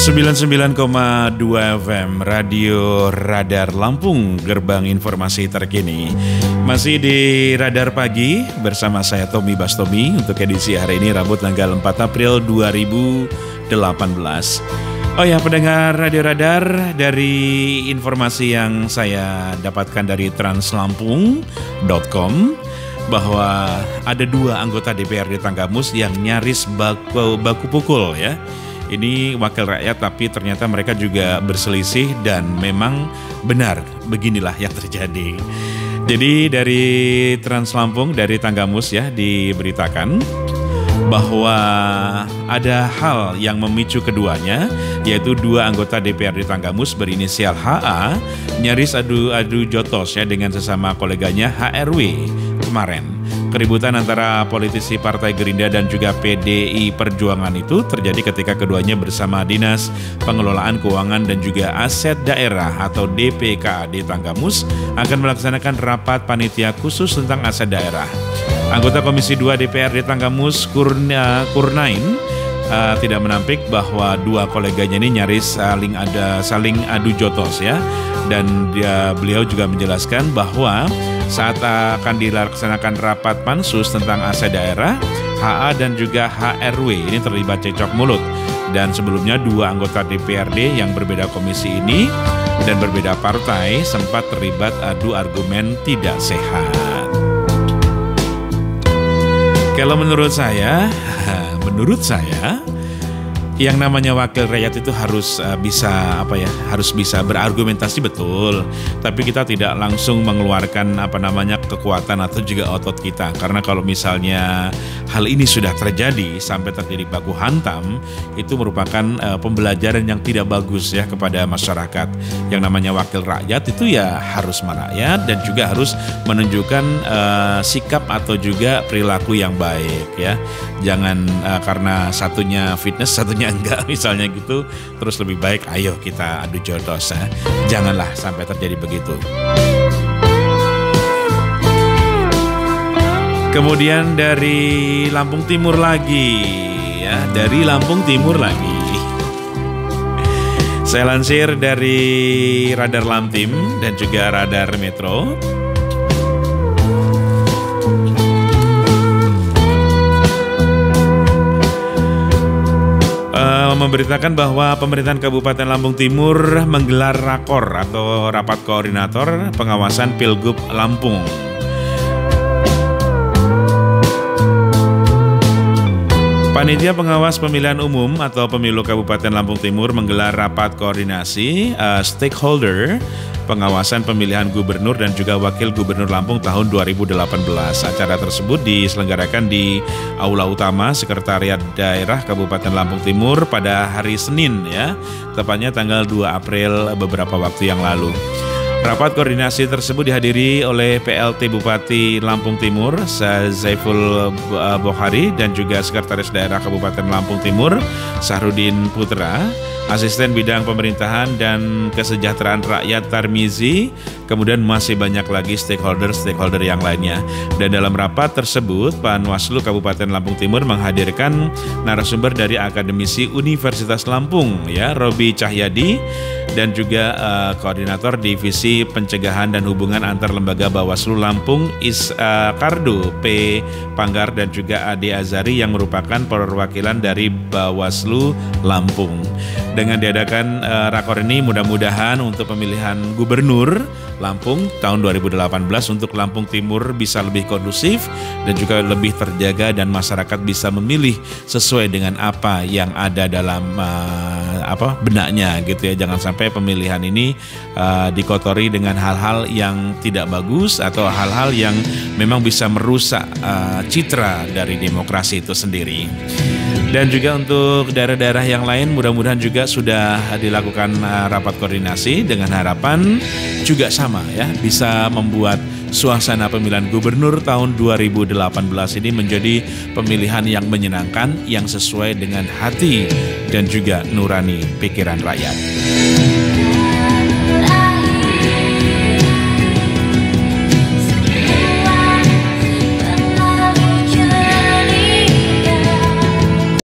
99,2 FM Radio Radar Lampung, gerbang informasi terkini. Masih di Radar Pagi bersama saya Tommy Bastomi untuk edisi hari ini Rabu tanggal 4 April 2018. Oh ya, pendengar Radio Radar, dari informasi yang saya dapatkan dari translampung.com bahwa ada 2 anggota DPRD Tanggamus yang nyaris baku pukul ya. Ini wakil rakyat tapi ternyata mereka juga berselisih dan memang benar beginilah yang terjadi. Jadi dari Trans Lampung, dari Tanggamus ya, diberitakan bahwa ada hal yang memicu keduanya, yaitu 2 anggota DPRD Tanggamus berinisial HA nyaris adu jotos ya dengan sesama koleganya HRW kemarin. Keributan antara politisi Partai Gerindra dan juga PDI Perjuangan itu terjadi ketika keduanya bersama Dinas Pengelolaan Keuangan dan juga Aset Daerah atau DPKAD Tanggamus akan melaksanakan rapat panitia khusus tentang aset daerah. Anggota Komisi 2 DPRD Tanggamus Kurnain tidak menampik bahwa 2 koleganya ini nyaris saling adu jotos ya. Dan beliau juga menjelaskan bahwa saat akan dilaksanakan rapat pansus tentang aset daerah, HA dan juga HRW ini terlibat cekcok mulut. Dan sebelumnya 2 anggota DPRD yang berbeda komisi ini dan berbeda partai sempat terlibat adu argumen tidak sehat. Kalau menurut saya yang namanya wakil rakyat itu harus bisa berargumentasi betul. Tapi kita tidak langsung mengeluarkan kekuatan atau juga otot kita. Karena kalau misalnya hal ini sudah terjadi sampai terjadi baku hantam, itu merupakan pembelajaran yang tidak bagus ya kepada masyarakat. Yang namanya wakil rakyat itu ya harus merakyat dan juga harus menunjukkan sikap atau juga perilaku yang baik ya. Jangan karena satunya fitness, satunya enggak misalnya gitu, terus lebih baik ayo kita adu jotos ya. Janganlah sampai terjadi begitu. Kemudian dari Lampung Timur lagi ya, saya lansir dari Radar Lamtim dan juga Radar Metro. Memberitakan bahwa pemerintahan Kabupaten Lampung Timur menggelar rakor atau rapat koordinator pengawasan Pilgub Lampung. Panitia Pengawas Pemilihan Umum atau Pemilu Kabupaten Lampung Timur menggelar rapat koordinasi stakeholder pengawasan pemilihan gubernur dan juga wakil gubernur Lampung tahun 2018. Acara tersebut diselenggarakan di Aula Utama Sekretariat Daerah Kabupaten Lampung Timur pada hari Senin ya, tepatnya tanggal 2 April beberapa waktu yang lalu. Rapat koordinasi tersebut dihadiri oleh PLT Bupati Lampung Timur, Zaiful Bokhari, dan juga Sekretaris Daerah Kabupaten Lampung Timur, Sahrudin Putra, Asisten Bidang Pemerintahan dan Kesejahteraan Rakyat Tarmizi, kemudian masih banyak lagi stakeholder yang lainnya. Dan dalam rapat tersebut, Panwaslu Kabupaten Lampung Timur menghadirkan narasumber dari akademisi Universitas Lampung, ya, Robi Cahyadi, dan juga koordinator Divisi Pencegahan dan Hubungan Antar Lembaga Bawaslu Lampung, Kardo P. Panggar, dan juga Ade Azari yang merupakan perwakilan dari Bawaslu Lampung. Dengan diadakan rakor ini, mudah-mudahan untuk pemilihan gubernur Lampung tahun 2018 untuk Lampung Timur bisa lebih kondusif dan juga lebih terjaga, dan masyarakat bisa memilih sesuai dengan apa yang ada dalam benaknya gitu ya. Jangan sampai pemilihan ini dikotori dengan hal-hal yang tidak bagus atau hal-hal yang memang bisa merusak citra dari demokrasi itu sendiri. Dan juga untuk daerah-daerah yang lain, mudah-mudahan juga sudah dilakukan rapat koordinasi dengan harapan juga sama ya, bisa membuat suasana pemilihan gubernur tahun 2018 ini menjadi pemilihan yang menyenangkan, yang sesuai dengan hati dan juga nurani pikiran rakyat.